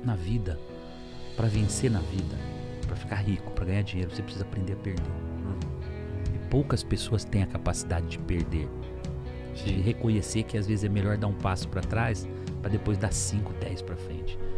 na vida, para vencer na vida, para ficar rico, para ganhar dinheiro, você precisa aprender a perder. E poucas pessoas têm a capacidade de perder, de reconhecer que às vezes é melhor dar um passo para trás para depois dar 5, 10 para frente.